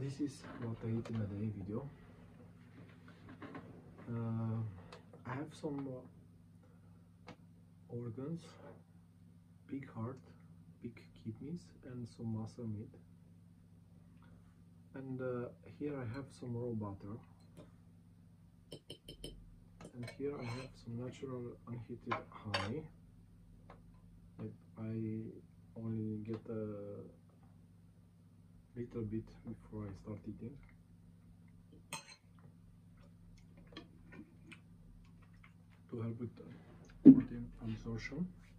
This is what I eat in a day video. I have some organs, big heart, big kidneys, and some muscle meat. And here I have some raw butter. And here I have some natural unheated honey that I only get a little bit before I start eating. To help with protein absorption.